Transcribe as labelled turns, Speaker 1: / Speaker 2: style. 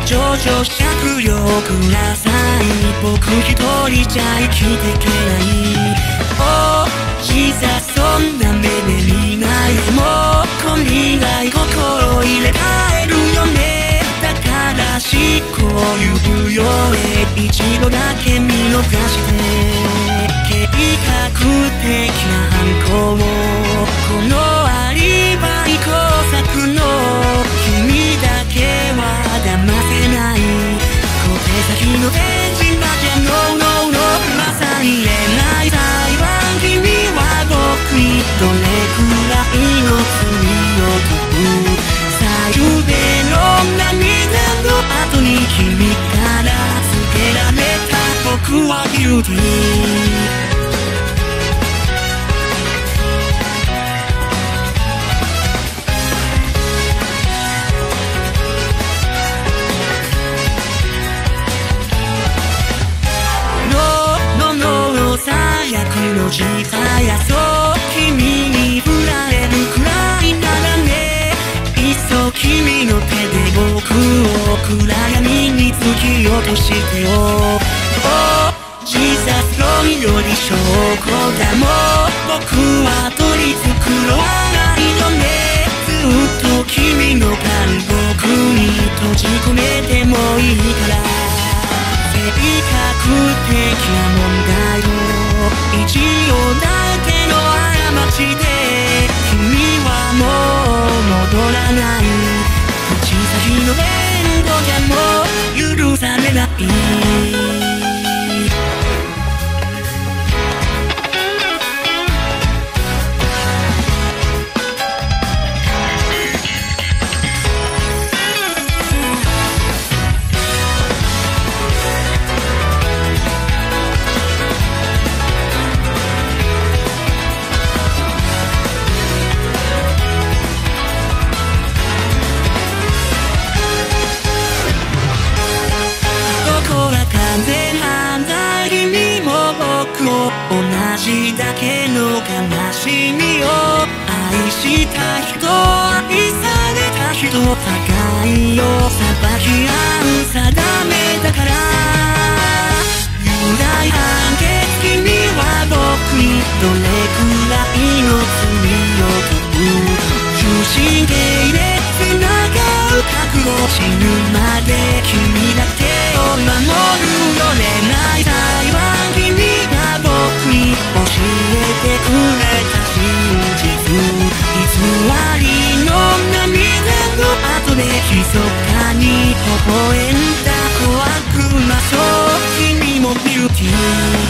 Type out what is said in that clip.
Speaker 1: 情状酌量ください。僕一人じゃ生きていけない。おじさそんな目で見ないでもこん以外心入れ替えるよね。だから執行猶予へ一度だけ見逃して計画的な犯行をこのアリバイ工作の君だけは騙せない。小手先の天神だじゃノーノーノーまさに言えない裁判。君は僕にどれくらいの罪を問う。最終での涙の後に君から告げられた僕はギルティー。最悪の時代やそう君に振られるくらいならね。いっそ君の手で僕を暗闇に突き落としてよ。自殺論より証拠だもん僕は取り繕わないのね。ずっと君の勘僕に閉じ込めてもいいから正確的な問題を一応だけの過ちで君はもう戻らない。口先の連動じゃもう許されない。完全犯罪君も僕を同じだけの悲しみを愛した人愛された人互いを裁き合う定めだから。有罪判決君は僕にどれくらいの罪を問う。終身刑で繋がう覚悟死ぬまで君だけを守る乗れない裁判君が僕に教えてくれた真実。偽りの涙の後で密かに微笑んだ小悪魔そう君もビューティー。